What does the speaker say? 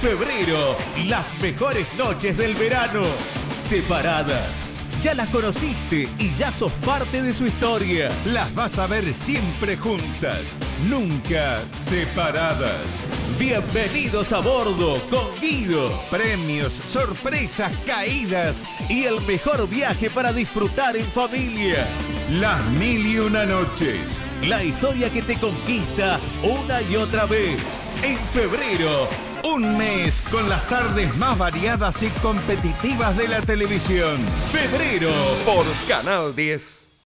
febrero, las mejores noches del verano. Separadas. Ya las conociste y ya sos parte de su historia. Las vas a ver siempre juntas, nunca separadas. Bienvenidos a bordo con Guido. Premios, sorpresas, caídas y el mejor viaje para disfrutar en familia. Las 1001 noches. La historia que te conquista una y otra vez. En febrero, un mes con las tardes más variadas y competitivas de la televisión. Febrero por Canal 10.